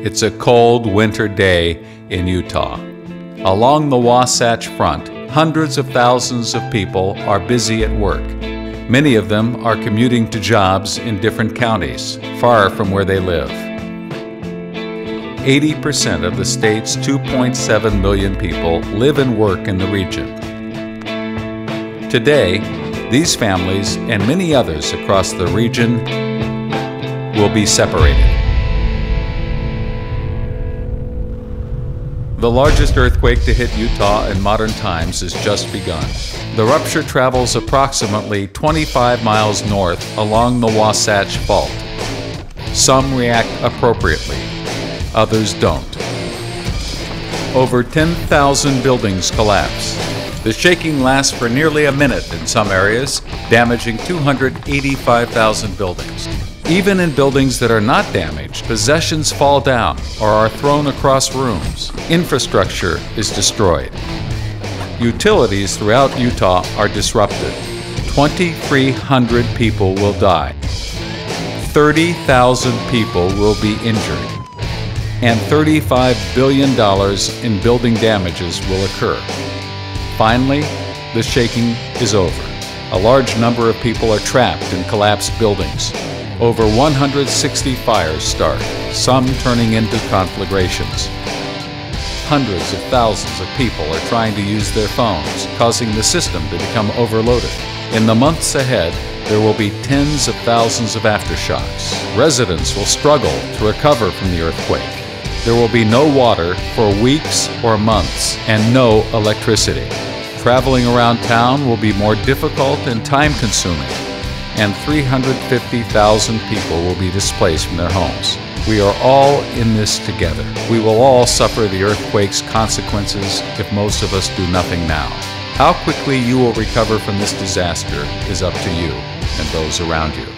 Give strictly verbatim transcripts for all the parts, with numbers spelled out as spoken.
It's a cold winter day in Utah. Along the Wasatch Front, hundreds of thousands of people are busy at work. Many of them are commuting to jobs in different counties, far from where they live. eighty percent of the state's two point seven million people live and work in the region. Today, these families and many others across the region will be separated. The largest earthquake to hit Utah in modern times has just begun. The rupture travels approximately twenty-five miles north along the Wasatch Fault. Some react appropriately, others don't. Over ten thousand buildings collapse. The shaking lasts for nearly a minute in some areas, damaging two hundred eighty-five thousand buildings. Even in buildings that are not damaged, possessions fall down or are thrown across rooms. Infrastructure is destroyed. Utilities throughout Utah are disrupted. twenty-three hundred people will die. thirty thousand people will be injured. And thirty-five billion dollars in building damages will occur. Finally, the shaking is over. A large number of people are trapped in collapsed buildings. Over one hundred sixty fires start, some turning into conflagrations. Hundreds of thousands of people are trying to use their phones, causing the system to become overloaded. In the months ahead, there will be tens of thousands of aftershocks. Residents will struggle to recover from the earthquake. There will be no water for weeks or months and no electricity. Traveling around town will be more difficult and time-consuming, and three hundred fifty thousand people will be displaced from their homes. We are all in this together. We will all suffer the earthquake's consequences if most of us do nothing now. How quickly you will recover from this disaster is up to you and those around you.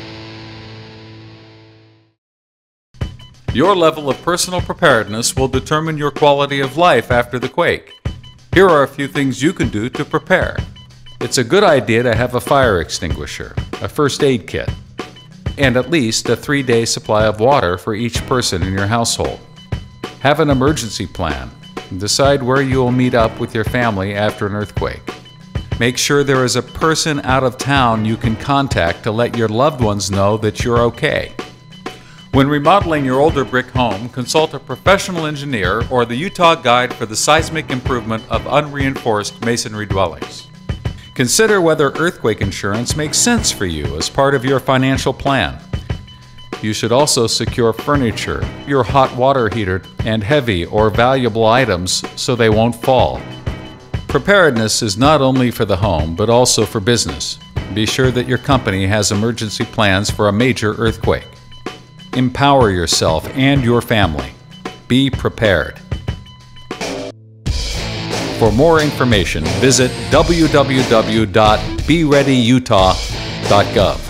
Your level of personal preparedness will determine your quality of life after the quake. Here are a few things you can do to prepare. It's a good idea to have a fire extinguisher, a first aid kit, and at least a three-day supply of water for each person in your household. Have an emergency plan and decide where you will meet up with your family after an earthquake. Make sure there is a person out of town you can contact to let your loved ones know that you're okay. When remodeling your older brick home, consult a professional engineer or the Utah Guide for the Seismic Improvement of Unreinforced Masonry Dwellings. Consider whether earthquake insurance makes sense for you as part of your financial plan. You should also secure furniture, your hot water heater, and heavy or valuable items so they won't fall. Preparedness is not only for the home, but also for business. Be sure that your company has emergency plans for a major earthquake. Empower yourself and your family. Be prepared. For more information, visit w w w dot be ready utah dot gov.